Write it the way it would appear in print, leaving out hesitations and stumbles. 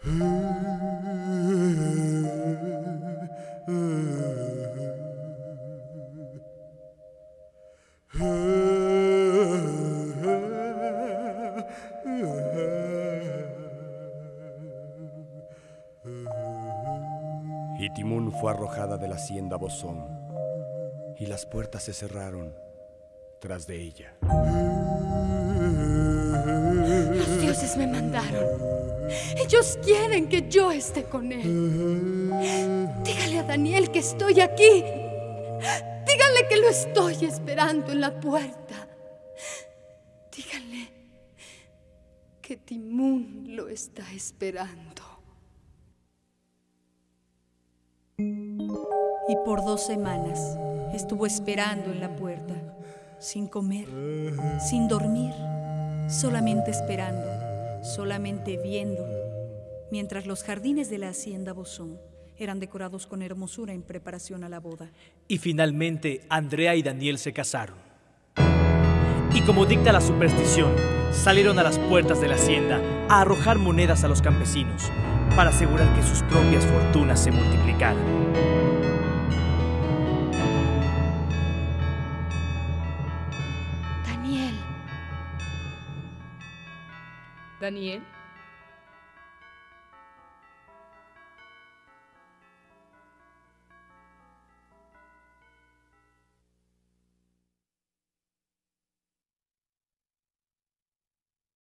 Y Timún fue arrojada de la hacienda Bosón, y las puertas se cerraron tras de ella. Los dioses me mandaron. Ellos quieren que yo esté con él. Dígale a Daniel que estoy aquí. Dígale que lo estoy esperando en la puerta. Dígale que Timún lo está esperando. Y por 2 semanas estuvo esperando en la puerta, sin comer, sin dormir, solamente esperando, solamente viendo, mientras los jardines de la hacienda Bosón eran decorados con hermosura en preparación a la boda. Y finalmente Andrea y Daniel se casaron. Y como dicta la superstición, salieron a las puertas de la hacienda a arrojar monedas a los campesinos para asegurar que sus propias fortunas se multiplicaran. Daniel. Daniel.